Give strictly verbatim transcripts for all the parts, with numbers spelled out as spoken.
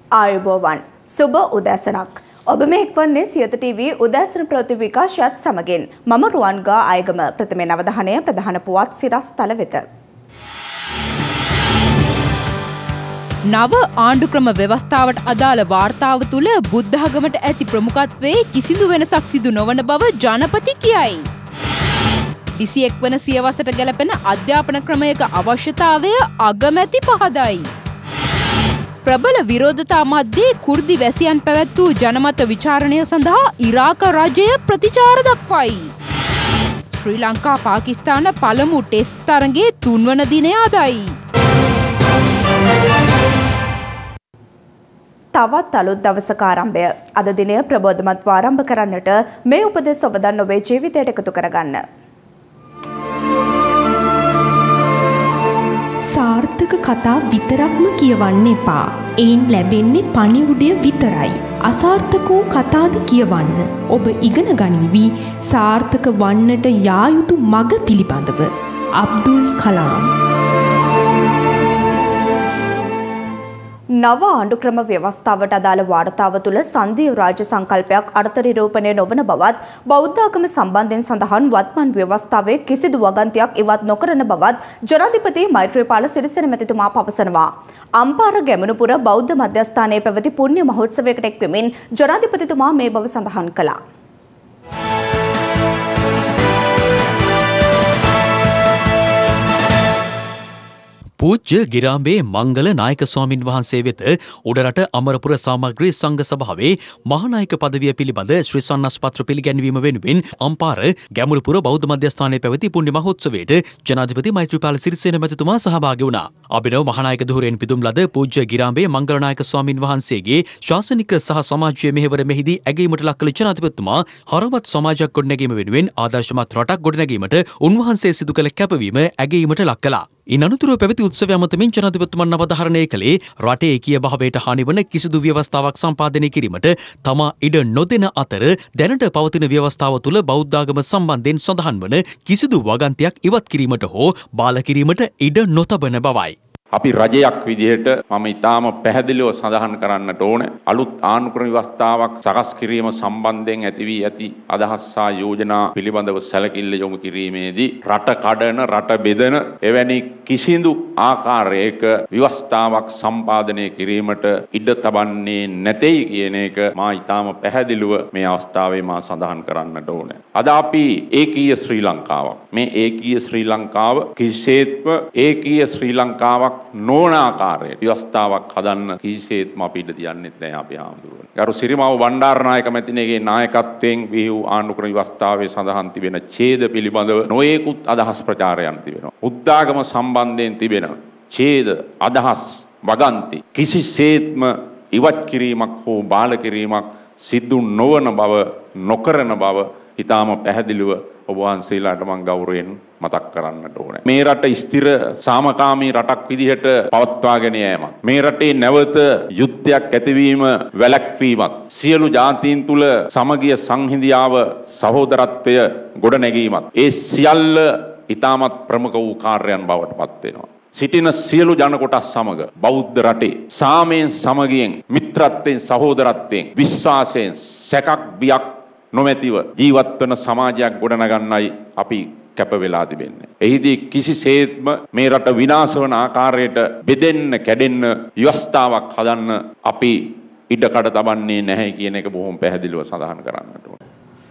ආයුබෝවන් සුබ උදෑසනක් ඔබ මේ එක්වන්නේ සියත ටීවී උදෑසන ප්‍රවෘත්ති විකාශයත් සමගින් මම රුවන්ගා ආයගම ප්‍රථම නවධානය ප්‍රධාන පුවත් සිරස්තල වෙත නව ආණ්ඩුක්‍රම ව්‍යවස්ථාවට අදාළ වාර්තාව තුළ බුද්ධාගමට ඇති ප්‍රමුඛත්වයේ කිසිදු වෙනසක් සිදු නොවන බව ජනපති කියයි. විසිඑක් වන සියවසට ගැලපෙන අධ්‍යාපන ක්‍රමයක අවශ්‍යතාවය අගමැති පහදයි. ප්‍රබල විරෝධතා මැද්දේ කුර්දි වැසියන් පැවැත් වූ ජනමත විචාරණය සඳහා ඉරාක රජය ප්‍රතිචාර දක්වයි. ශ්‍රී ලංකා පාකිස්තාන පළමු ටෙස්ට් තරඟයේ තුන්වන දිනය අදයි. තවත් අලුත් දවසක ආරම්භය. අද දිනය ප්‍රබෝධමත්ව ආරම්භ කරන්නට මේ උපදෙස් ඔබ දන් ඔබේ ජීවිතයට එකතු කරගන්න. සාර්ථක කතා විතරක්ම කියවන්න එපා. එයින් ලැබෙන්නේ පණිවුඩය විතරයි. අසාර්ථක වූ කතාද කියවන්න. ඔබ ඉගෙන ගනීවි සාර්ථක වන්නට යා යුතු මඟ පිළිබඳව. අබ්දුල් කලාම්. නව ආණ්ඩුක්‍රම ව්‍යවස්ථාවට අදාළ වාර්තාව තුළ සංධීය රාජ්‍ය සංකල්පයක් අර්ථ නිරූපණය නොවන බවත් බෞද්ධාගම සම්බන්ධයෙන් සඳහන් වත්මන් ව්‍යවස්ථාවේ කිසිදු වගන්තියක් ඉවත් නොකරන බවත් ජනාධිපති මෛත්‍රීපාල සිරිසේන මැතිතුමා පවසනවා. අම්පාර ගැමුණුපුර බෞද්ධ මධ්‍යස්ථානයේ පැවති පුණ්‍ය මහෝත්සවයකට එක්වෙමින් ජනාධිපතිතුමා මේ බව සඳහන් කළා. පූජ්‍ය ගිරාඹේ මංගල නායක ස්වාමින් වහන්සේ වෙත උඩරට අමරපුර සාමග්‍රී සංඝ සභාවේ මහානායක පදවිය පිළිබඳ ශ්‍රී සන්නස් පත්‍ර පිළිගැන්වීම වෙනුවෙන් අම්පාර ගැමුණුපුර බෞද්ධ මධ්‍යස්ථානයේ පැවති පුණ්‍ය මහෝත්සවයට ජනාධිපති මෛත්‍රීපාල සිරිසේන මැතිතුමා සහභාගී වුණා. අභිනව මහානායක ධුරයෙන් පිදුම් ලද පූජ්‍ය ගිරාඹේ මංගල නායක ස්වාමින් වහන්සේගේ ශාසනික සහ සමාජීය මෙහෙවර මෙහිදී ඇගීමට ලක් කළ ජනාධිපතිතුමා හරවත් සමාජයක් ගොඩනැගීම වෙනුවෙන් ආදර්ශමත් රටක් ගොඩනැගීමට උන්වහන්සේ සිදු කළ කැපවීම ඇගීමට ලක් කළා. ඉන් අනතුරුව පැවති උත්සවය අමතමින් ජනාධිපතිතුමන් අවධාරණය කළේ රටේ ඒකීය භාවයට හානිවන කිසිදු ව්‍යවස්ථාවක් සම්පාදනය කිරීමට තමා ඉඩ නොදෙන අතර දැනට පවතින ව්‍යවස්ථාව තුළ බෞද්ධාගම සම්බන්ධයෙන් සඳහන් වන කිසිදු වගන්තියක් ඉවත් කිරීමට හෝ බාල කිරීමට ඉඩ නොතබන බවයි. අපි රජයක් විදිහට මම ඊටාම පැහැදිලිව සඳහන් කරන්නට ඕන අලුත් ආණ්ඩුක්‍රම ව්‍යවස්ථාවක් සකස් කිරීම සම්බන්ධයෙන් ඇති වී ඇති අදහස් සහ යෝජනා පිළිබඳව සැලකිල්ල යොමු කිරීමේදී රට කඩන රට බෙදන එවැනි කිසිදු ආකාරයක ව්‍යවස්ථාවක් සම්පාදනය කිරීමට ඉඩ තබන්නේ නැtei කියන එක මා ඊටාම පැහැදිලිව මේ අවස්ථාවේ මා සඳහන් කරන්නට ඕන. අද අපි ඒකීය ශ්‍රී ලංකාවක් මේ ඒකීය ශ්‍රී ලංකාව කිසිසේත්ම ඒකීය ශ්‍රී ලංකාවක් නොවන ආකාරයේ ව්‍යවස්ථාවක් හදන්න කිසිසේත්ම අපි ඉඩ තියන්නේ නැහැ අපේ ආණ්ඩුවනේ. ගරු සිරිමාව බණ්ඩාරනායක මැතිණියගේ නායකත්වයෙන් විහු ආණ්ඩුක්‍රම ව්‍යවස්ථාවේ සඳහන් තිබෙන ඡේද පිළිබඳව නොයෙකුත් අදහස් ප්‍රචාරයන් තිබෙනවා. උද්දාගම සම්බන්ධයෙන් තිබෙන ඡේද අදහස් වගන්ති කිසිසේත්ම ඉවත් කිරීමක් හෝ බාල කිරීමක් සිදු නොවන බව නොකරන බව ඊටාම පැහැදිලිව ඔබ වහන්සේලාට මම ගෞරවයෙන් මතක් කරන්නට ඕනේ. මේ රට ස්ථිර සාමකාමී රටක් විදිහට පවත්වාගෙන යෑමක්. මේ රටේ නැවත යුද්ධයක් ඇතිවීම වැළැක්වීමක්. සියලු ජාතීන් තුල සමගිය සංහිඳියාව සහෝදරත්වය ගොඩනැගීමක්. ඒ සියල්ල ඊටමත් ප්‍රමුඛ වූ කාර්යයන් බවට පත් වෙනවා. සිටින සියලු ජන කොටස් සමග බෞද්ධ රටේ සාමයෙන් සමගියෙන් මිත්‍රත්වයෙන් සහෝදරත්වයෙන් විශ්වාසයෙන් සැකක් බියක් නොමැතිව ජීවත් වන සමාජයක් ගොඩනගන්නයි අපි කැප වෙලා තිබෙන්නේ. එහිදී කිසිසේත්ම මේ රට විනාශ වන ආකාරයට බෙදෙන්න කැඩෙන්න ව්‍යවස්ථාවක් හදන්න අපි ඉඩකඩ තබන්නේ නැහැ කියන එක බොහොම පැහැදිලිව සඳහන් කරන්නට ඕනේ.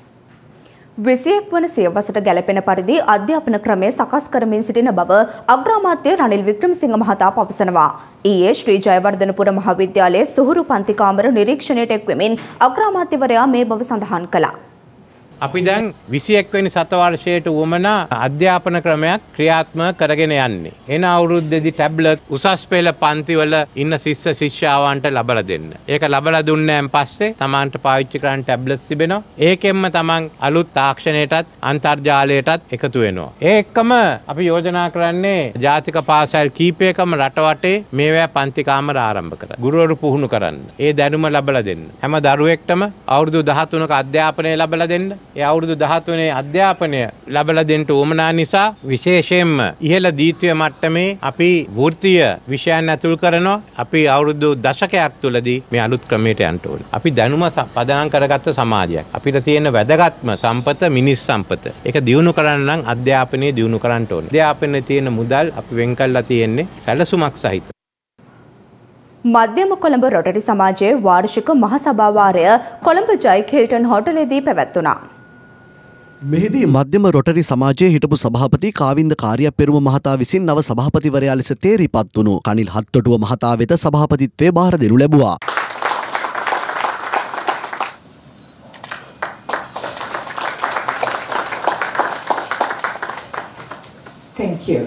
විසිඑක් වන සියවසට ගැලපෙන පරිදි අධ්‍යාපන ක්‍රමය සකස් කරමින් සිටින බව අග්‍රාමාත්‍ය රනිල් වික්‍රමසිංහ මහතා පවසනවා. ඊයේ ශ්‍රී ජයවර්ධනපුර මහාවිද්‍යාලයේ සුහුරු පන්ති කාමර නිරීක්ෂණයට එක්වෙමින් අග්‍රාමාත්‍යවරයා මේ බව සඳහන් කළා. අපි දැන් විසිඑක් වෙනි සතවර්ෂයට වුවමනා අධ්‍යාපන ක්‍රමයක් ක්‍රියාත්මක කරගෙන යන්නේ. එන අවුරුද්දේදී ටැබ්ලට් උසස් පෙළ පන්තිවල ඉන්න ශිෂ්‍ය ශිෂ්‍යාවන්ට ලබා දෙන්න. ඒක ලබා දුන්නාන් පස්සේ තමන්ට පාවිච්චි කරන්න ටැබ්ලට්ස් තිබෙනවා. ඒකෙන්ම තමන් අලුත් තාක්ෂණයටත් අන්තර්ජාලයටත් එකතු වෙනවා. ඒ එක්කම අපි යෝජනා කරන්නේ ජාතික පාසල් කීපයකම රට වටේ මේවැ පන්ති කාමර ආරම්භ කරන්න. ගුරුවරු පුහුණු කරන්න. ඒ දැනුම ලබා දෙන්න. හැම දරුවෙක්ටම අවුරුදු දහතුනක අධ්‍යාපනය ලබා දෙන්න. ඒ අවුරුදු දහතුනේ අධ්‍යාපනය ලැබලා දෙන්න උවමනා නිසා විශේෂයෙන්ම ඉහළ දීත්‍ය මට්ටමේ අපි වෘත්තීය විෂයන් ඇතුල් කරනවා. අපි අවුරුදු දශකයක් තුලදී මේ අලුත් ක්‍රමයට යන්න ඕනේ. අපි දැනුම පදනම් කරගත්ත සමාජයක්. අපිට තියෙන වැදගත්ම සම්පත මිනිස් සම්පත. ඒක දියුණු කරන්න නම් අධ්‍යාපනය දියුණු කරන්න ඕනේ. අධ්‍යාපනයේ තියෙන මුදල් අපි වෙන් කරලා තියෙන්නේ සැලසුමක් සහිත. මධ්‍යම කොළඹ රොටරි සමාජයේ වාර්ෂික මහසභාවාරය කොළඹ ජයික් හිල්ටන් හෝටලේදී පැවැත්වුණා. මෙහිදී මධ්‍යම රොටරි සමාජයේ හිටපු සභාපති කාවින්ද කාර්යපෙරුම මහතා විසින් නව සභාපතිවරයා ලෙස තේරීපත් වුණු කනිල් හත්තොටුව මහතා වෙත සභාපතිත්වයේ බාර දෙනු ලැබුවා. Thank you.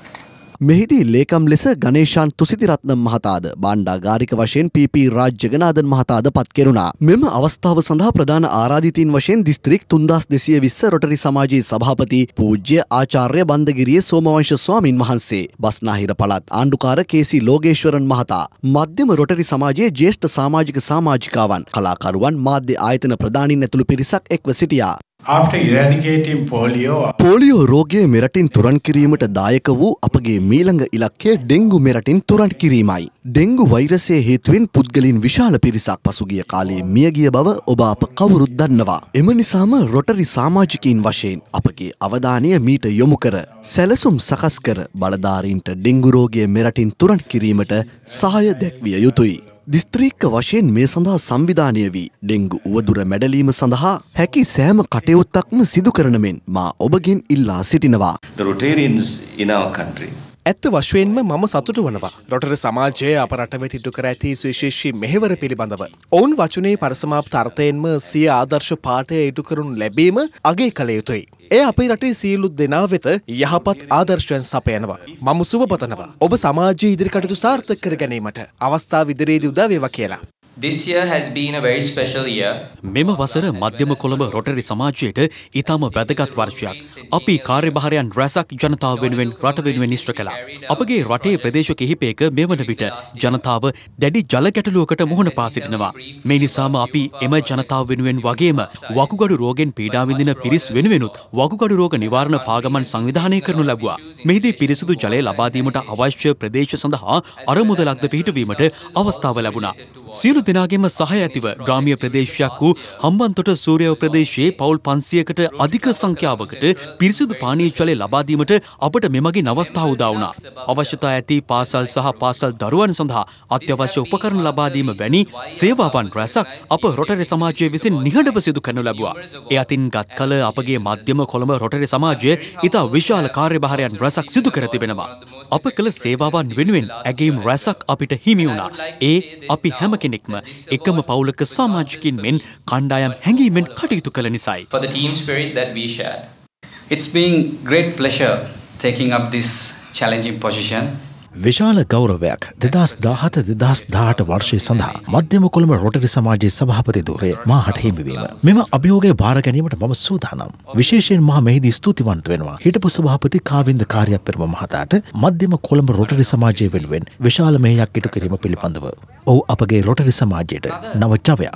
මෙහිදී ලේකම් ලෙස ගණේෂාන් තුසිතිරත්නම් මහතාද බණ්ඩාගාරික වශයෙන් පී.පී. රාජ් ජගනාදන් මහතාද පත් කෙරුණා. මෙම අවස්ථාව සඳහා ප්‍රධාන ආරාධිතයින් වශයෙන් දිස්ත්‍රික් තුන්දාස් දෙසිය විස්ස රොටරි සමාජයේ සභාපති පූජ්‍ය ආචාර්ය බන්දගිරිය සෝමවංශ ස්වාමින් වහන්සේ, බස්නාහිර පළාත් ආණ්ඩුකාර කේ.සී. ලෝකේශ්වරන් මහතා, මධ්‍යම රොටරි සමාජයේ ජ්‍යෙෂ්ඨ සමාජික සමාජිකාවන්, කලාකරුවන්, මාධ්‍ය ආයතන ප්‍රධානීන් ඇතුළු පිරිසක් එක්ව සිටියා. After eradicating polio, පෝලියෝ රෝගය මෙරටින් තුරන් කිරීමට දායක වූ අපගේ මීළඟ ඉලක්කය ඩෙංගු මෙරටින් තුරන් කිරීමයි. ඩෙංගු වෛරසය හේතුවෙන් පුද්ගලින් විශාල පිරිසක් පසුගිය කාලයේ මියගිය බව ඔබ අප කවුරුත් දන්නවා. එම නිසාම රොටරි සමාජිකයින් වශයෙන් අපගේ අවධානය මීට යොමු කර සැලසුම් සකස් කර බලධාරීන්ට ඩෙංගු රෝගය මෙරටින් තුරන් කිරීමට සහාය දැක්විය යුතුයි. දිස්ත්‍රික්ක වශයෙන් මේ සඳහා සංවිධානය වී ඩෙංගු උවදුර මැඩලීම සඳහා හැකි සෑම කටයුත්තක්ම සිදු කරන මෙන් මා ඔබගෙන් ඉල්ලා සිටිනවා. The Rotarians in our country. ඇත්ත වශයෙන්ම මම සතුටු වනවා. රොටරි සමාජය අප රට වෙත ඉටු කර ඇති සුවිශේෂී මෙහෙවර පිළිබඳව. ඔවුන් වචනේ පරිසමාප්ත අර්ථයෙන්ම සිය ආදර්ශ පාඨය ඉටු කරනු ලැබීම අගය කළ යුතුයි. එය අපේ රටේ සියලු දෙනා වෙත යහපත් ආදර්ශයන් සපයනවා. මම සුබ පතනවා ඔබ සමාජයේ ඉදිරි කටයුතු සාර්ථක කර ගැනීමට අවස්ථාව ඉදිරියේදී උදා වේවා කියලා. This year has been a very special year. මෙම වසර මධ්‍යම කොළඹ රොටරි සමාජයට ඉතාම වැදගත් වර්ෂයක්. අපි කාර්යභාරයන් රැසක් ජනතාව වෙනුවෙන් රට වෙනුවෙන් ඉෂ්ට කළා. අපගේ රටේ ප්‍රදේශ කිහිපයක මෙවන විට ජනතාව දැඩි ජල ගැටලුවකට මුහුණ පා සිටිනවා. මේ නිසාම අපි එම ජනතාව වෙනුවෙන් වගේම වකුගඩු රෝගෙන් පීඩා විඳින පිරිස් වෙනුවෙනුත් වකුගඩු රෝග නිවාරණ පාගමන් සංවිධානය කරනු ලැබුවා. මෙහිදී පිරිසිදු ජලය ලබා දීමට අවශ්‍ය ප්‍රදේශ සඳහා අරමුදලක්ද පිහිටුවීමට අවස්ථාව ලැබුණා. සියලු දෙනාගේම සහය ඇතිව ග්‍රාමීය ප්‍රදේශයක් වූ හම්බන්තොට සූර්යව ප්‍රදේශයේ පවුල් පන්සියයකට අධික සංඛ්‍යාවකට පිරිසිදු පානීය ජලය ලබා දීමට අපට මෙමගින් අවස්ථාව උදා වුණා. අවශ්‍යතා ඇති පාසල් සහ පාසල් දරුවන් සඳහා අත්‍යවශ්‍ය උපකරණ ලබා දීම වැනි සේවාවන් රැසක් අප රොටරි සමාජය විසින් නිහඬව සිදු කරනු ලැබුවා. ඒ අතින් ගත් කල අපගේ මධ්‍යම කොළඹ රොටරි සමාජය ඉතා විශාල කාර්යභාරයන් රැසක් සිදු කර තිබෙනවා. අප කළ සේවාවන් වෙනුවෙන් ඇගීම් රැසක් අපිට හිමි වුණා. ඒ අපි හැම කෙනෙක්ම එකම පවුලක සමාජිකින් මෙන් කණ්ඩායම් හැඟීමෙන් කටයුතු කළ නිසායි. For the team spirit that we shared. It's been great pleasure taking up this challenging position. විශාල ගෞරවයක් දෙදහස් දාහත දෙදහස් දාහට වර්ෂය සඳහා මධ්‍යම කොළඹ රොටරි සමාජයේ සභාපති ධුරය මාහට හිමිවීම. මෙම අභියෝගය භාර ගැනීමට මම සූදානම්. විශේෂයෙන් මා මෙහිදී ස්තුතිවන්ත වෙනවා හිටපු සභාපති කාවින්ද කාර්යපෙරුම මහතාට මධ්‍යම කොළඹ රොටරි සමාජය වෙනුවෙන් විශාල මෙහෙයක් ඉටු කිරීම පිළිබඳව. ඔහු අපගේ රොටරි සමාජයට නව ජවයක්.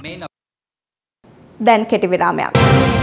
දැන් කෙටි විරාමයක්.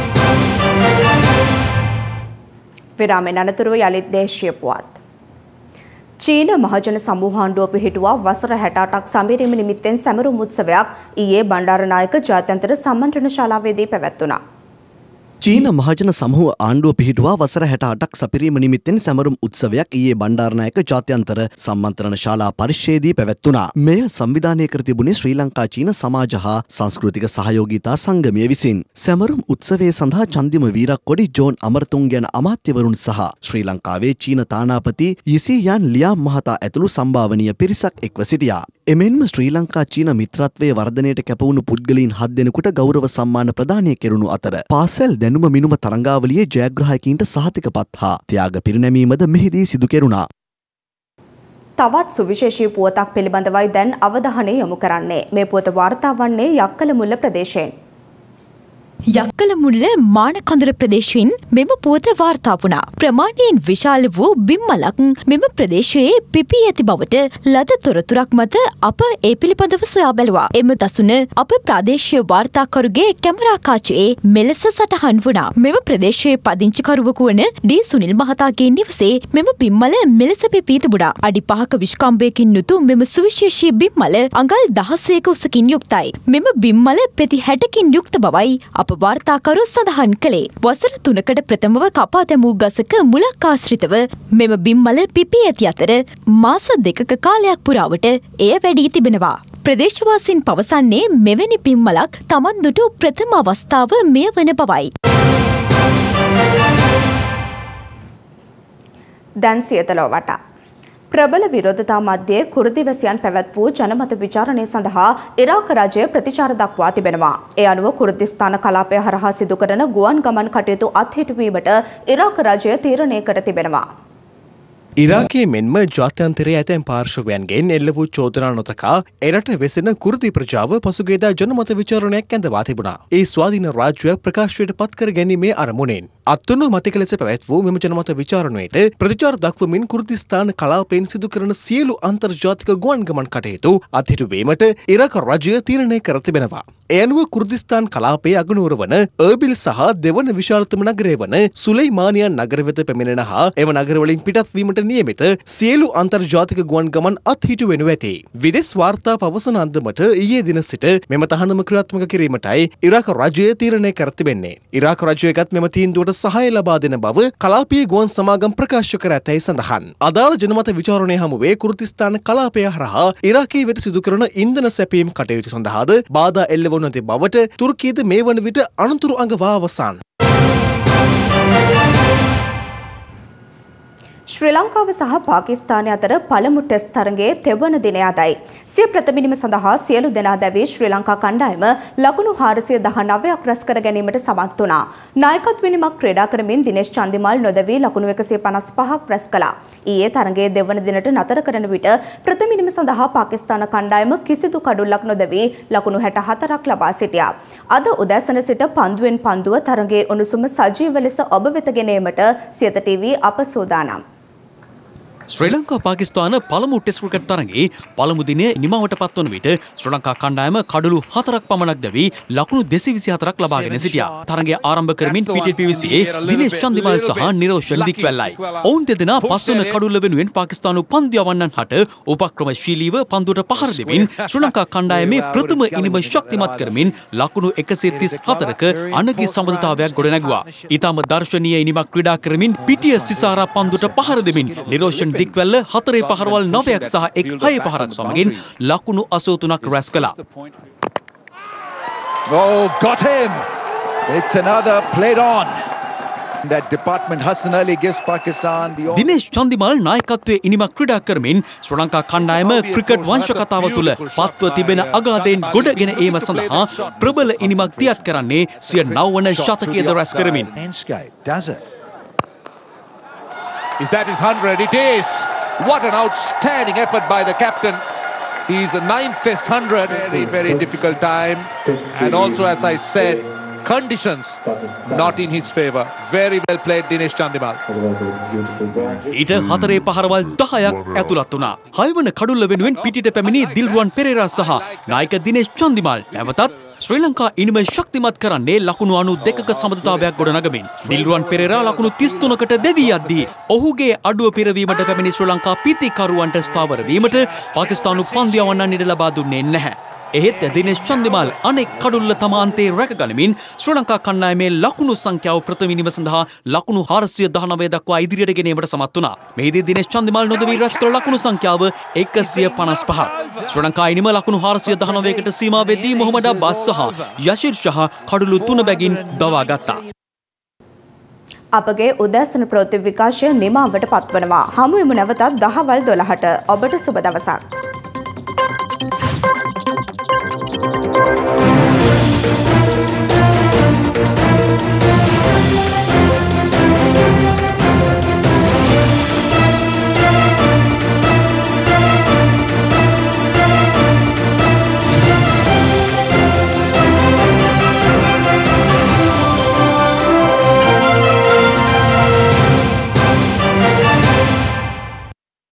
විරාමයෙන් අනතුරුව යළිත් දේශීය පුවත්. චීන මහජන සමූහාණ්ඩුව පිහිටුවා වසර හැට අටක් සමීරීම නිමිත්තෙන් සැමරුම් උත්සවයක් ඊයේ බණ්ඩාරනායක ජාත්‍යන්තර සම්මන්ත්‍රණ ශාලාවේදී පැවැත්වුණා. චීන මහජන සමූහ ආණ්ඩුව පිහිටුවා වසර හැට අටක් සපිරීම නිමිත්තෙන් සැමරුම් උත්සවයක් ඊයේ බණ්ඩාරනායක ජාත්‍යන්තර සම්මන්ත්‍රණ ශාලා පරිශ්‍රයේදී පැවැත්වුණා. මෙය සංවිධානය කර තිබුණේ ශ්‍රී ලංකා චීන සමාජ හා සංස්කෘතික සහයෝගීතා සංගමය විසින්. සැමරුම් උත්සවයේ සඳහා චන්දිම වීරක්කොඩි ජෝන් අමරතුංග යන අමාත්‍යවරුන් සහ ශ්‍රී ලංකාවේ චීන තානාපති යිසියාන් ලියාම් මහතා ඇතුළු සම්භාවනීය පිරිසක් එක්ව සිටියා. එමෙන්ම ශ්‍රී ලංකා චීන මිත්‍රත්වයේ වර්ධනයට කැපවුණු පුද්ගලයන් හත් දෙනෙකුට ගෞරව සම්මාන ප්‍රදානය කෙරුණු අතර පාසල් දැනුම මිනුම තරංගාවලියේ ජයග්‍රාහකයින්ට සහතිකපත් හා ත්‍යාග පිරිනැමීමද මෙහිදී සිදු කෙරුණා. තවත් සුවිශේෂී පුවතක් පිළිබඳවයි දැන් අවධානය යොමු කරන්නේ. මේ පුවත වාර්තා වන්නේ යක්කල මුල්ල ප්‍රදේශයෙන්. යක්කල මුල්ල මානකඳුර ප්‍රදේශයෙන් මෙම පුවත වාර්තා වුණා. ප්‍රමාණයෙන් විශාල වූ බිම්මලක් මෙම ප්‍රදේශයේ පිපී ඇති බවට ලද තොරතුරක් මත අප ඒ පිළිබඳව සොයා බැලුවා. එම දසුන අප ප්‍රාදේශීය වාර්තාකරුගේ කැමරා කාචයේ මෙලෙස සටහන් වුණා. මෙම ප්‍රදේශයේ පදිංචිකරුවෙකු වන ඩී සුනිල් මහතාගේ නිවසේ මෙම බිම්මල මෙලෙස පිපී තිබුණා. අඩි පහක විශ්කම්භයකින් යුතු මෙම සුවිශේෂී බිම්මල අඟල් දහසයක උසකින් යුක්තයි. මෙම බිම්මල පෙති හැටකින් යුක්ත බවයි අප වාර්තාකරු සඳහන් කළේ. වසර තුනකට ප්‍රථමව කපා දැමූ ගසක මුලක් ආශ්‍රිතව මෙම බිම්මල පිපී ඇති අතර මාස දෙකක කාලයක් පුරාවට එය වැඩී තිබෙනවා. ප්‍රදේශවාසීන් පවසන්නේ මෙවැනි බිම්මලක් තමන් දුටු ප්‍රථම අවස්ථාව මෙය වන බවයි. දැන් සියතලෝ වටා ප්‍රබල විරෝධතා මැද්දේ කුර්දිවැසියන් පැවැත් වූ ජනමත විචාරණය සඳහා ඉරාක් රජය ප්‍රතිචාර දක්වා තිබෙනවා. ඒ අනුව කුර්දිස්තාන කලාපය හරහා සිදු කරන ගුවන් ගමන් කටයුතු අත්හිටුවීමට ඉරාක් රජය තීරණය කර තිබෙනවා. ඉරාකයේ මෙන්ම ජාත්‍යන්තරයේ ඇතැම් පාර්ශවයන්ගෙන් එල්ල වූ චෝදනා නොතකා එරට වෙසෙන කුර්දි ප්‍රජාව පසුගියදා ජනමත විචාරණයක් ඇඳවා තිබුණා. ඒ ස්වාධීන රාජ්‍යයක් ප්‍රකාශයට පත් කර ගැනීමේ අරමුණෙන් අත්තුණු මතක ලෙස පැවැත් වූ මෙම ජනමත විචාරණයට ප්‍රතිචාර දක්වමින් කුර්දිස්තාන කලාපයෙන් සිදු කරන සියලු අන්තර්ජාතික ගුවන් ගමන් කටයුතු අත්හිටුවීමට ඉරාක් රජය තීරණය කර තිබෙනවා. ඒ අනුව කුර්දිස්තාන් කලාපයේ අගනුවර වන අර්බිල් සහ දෙවන විශාලතම නගරය වන සුලයිමානියා නගර වෙත පැමිණෙන හා එම නගරවලින් පිටත් වීමට නියමිත සියලු අන්තර්ජාතික ගුවන් ගමන් අත්හිටුවෙනු ඇති. විදෙස් වාර්තා පවසන අන්දමට ඊයේ දින සිට මෙම තහනම ක්‍රියාත්මක කිරීමටයි ඉරාක් රජය තීරණය කර තිබෙන්නේ. ඉරාක් රජයගත් මෙම තීන්දුවට සහාය ලබා දෙන බව කලාපීය ගුවන් සමාගම් ප්‍රකාශ කර ඇතැයි සඳහන්. අදාළ ජනමත විචාරණය හමුවේ කුර්දිස්තාන කලාපය හරහා ඉරාකයේ වෙත සිදු කරන ඉන්ධන සැපීම් කටයුතු සඳහාද බාධා එල්ල වනු ඇති බවට තුර්කීද මේ වන විට අනතුරු අඟවා අවසන්. ශ්‍රී ලංකාව සහ පාකිස්තානය අතර පළමු ටෙස්ට් තරගයේ තෙවන දිනය අදයි. සිය ප්‍රථමිනිම සඳහා සියලු දෙනා දැවී ශ්‍රී ලංකා කණ්ඩායම ලකුණු හාරසිය දහනවයක් රැස් කර ගැනීමට සමත් වුණා. නායකත්වයෙන්මක් ක්‍රීඩා කරමින් දිනේෂ් චන්දිමාල් නොදැවී ලකුණු එකසිය පනස් පහක් රැස් කළා. ඊයේ තරගයේ දෙවන දිනට නතර කරන විට ප්‍රථමිනිම සඳහා පාකිස්තාන කණ්ඩායම කිසිදු කඩුල්ලක් නොදැවී ලකුණු හැට හතරක් ලබා සිටියා. අද උදෑසන සිට පන්දුවෙන් පන්දුව තරගයේ උණුසුම සජීව ලෙස ඔබ වෙත ගෙන ඒමට සියත ටීවී අප සූදානම්. ශ්‍රී ලංකා පාකිස්තාන පළමු ටෙස්ට් ක්‍රිකට් තරගයේ පළමු දිනයේ නිමවට පත්වන විට ශ්‍රී ලංකා කණ්ඩායම කඩලු හතරක් පමණක් දැවී ලකුණු දෙසිය විසි හතරක් ලබාගෙන සිටියා. තරගය ආරම්භ කරමින් පීටීට් පීවීසීයේ දිනේෂ් චන්දිමාල් සහ නිරෝෂන් දික්වැල්ලයි. ඔවුන් දෙදෙනා පස්වන කඩුල්ල වෙනුවෙන් පාකිස්තානු පන්දු යවන්නන් හට උපක්‍රමශීලීව පන්දුවට පහර දෙමින් ශ්‍රී ලංකා කණ්ඩායමේ ප්‍රථම ඉනිම ශක්තිමත් කරමින් ලකුණු එකසිය තිස් හතරක අනගි සමබරතාවයක් ගොඩනැගුවා. ඊටම දර්ශනීය ඉනිමක් ක්‍රීඩා කරමින් පිටිය සිසාරා පන්දුවට පහර දෙමින් නිරෝෂන් දික්වැල්ල හතරේ පහරවල් නවයක් සහ එක් හය පහරක් සමගින් ලකුණු අසූ තුනක් රැස් කළා. Oh, got him! It's another played on. That department Hassan Ali gives Pakistan the Dinesh Chandimal නායකත්වයේ ඉනිමක් ක්‍රීඩා කරමින් ශ්‍රී ලංකා කණ්ඩායම ක්‍රිකට් වංශ කතාව තුළ පත්ව තිබෙන අගාධයෙන් ගොඩගෙන ඒම සඳහා ප්‍රබල ඉනිමක් දියත් කරන්නේ සිය නව වන ශතකයේද රැස් කරමින්. does it. Is that his hundred? It is! What an outstanding effort by the captain. He's a ninth test hundred. Very, very difficult time. And also, as I said, conditions not in his favour. Very well played Dinesh Chandimal. ඊට හතරේ පහරවල් දහයක් ඇතුළත් වුණා. හයවන කඩුල්ල වෙනුවෙන් පිටිට පැමිණි දිල්රුවන් පෙරේරා සහ නායක දිනේෂ් චන්දිමාල් නැවතත් ශ්‍රී ලංකා ඉනිම ශක්තිමත් කරන්නේ ලකුණු අනු දෙකක සමබරතාවයක් ගොඩනගමින්. දිල්රුවන් පෙරේරා ලකුණු තිස් තුනකට දෙවී යද්දී ඔහුගේ අඩුව පිරවීමට පැමිණි ශ්‍රී ලංකා පිතිකරුවන්ට ස්ථාවර වීමට පාකිස්තානු පන්දු යවන්නන් ඉඩ ලබා දුන්නේ නැහැ. එහෙත් දිනේෂ් චන්දිමාල් අනෙක් කඩුල්ල තම අන්තයේ රැකගනිමින් ශ්‍රී ලංකා කණ්ඩායමේ ලකුණු සංඛ්‍යාව ප්‍රථමිනිම සඳහා ලකුණු හාරසිය දහනවය දක්වා ඉදිරියට ගෙනීමට සමත් වුණා. මෙහිදී දිනේෂ් චන්දිමාල් නොදවී රැස් කළ ලකුණු සංඛ්‍යාව එකසිය පනස් පහක්. ශ්‍රී ලංකා ඉනිම ලකුණු හාරසිය දහනවයකට සීමා වෙද්දී මොහමඩ් අබ්බාස් සහ යෂිර් ෂහ කඩුළු තුන බැගින් දවා ගත්තා. අපගේ උදෑසන ප්‍රවෘත්ති විකාශය නිමාවට පත්වනවා. හමුවෙමු නැවතත් දහවල් දොළහට. ඔබට සුබ දවසක්. Thank you.